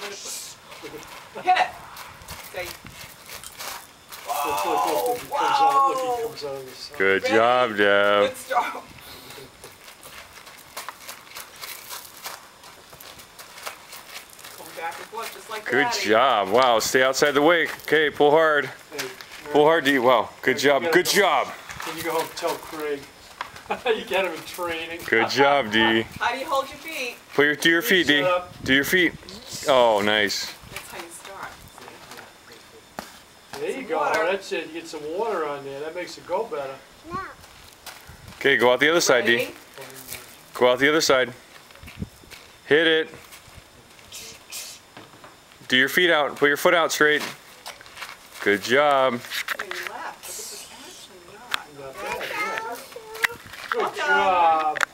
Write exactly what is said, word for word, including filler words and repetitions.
Hit it. Stay. Whoa. Whoa. Good Ready? job, Deb. Good start. Back and forth, just like Good Daddy. job. Wow, stay outside the wake. Okay, pull hard. Pull hard, D. Wow, good job. Good job. Then you go home and tell Craig. You get him in training. Good job, D. How do you hold your feet? Put your, do your feet, D. Do your feet. Oh, nice. That's how you start. There you go. Water. That's it. You get some water on there. That makes it go better. Okay, go out the other side, D. Ready? Go out the other side. Hit it. Do your feet out. Put your foot out straight. Good job. Hey, you laughed, but this is actually not. Not bad, yeah. Good Well done. job.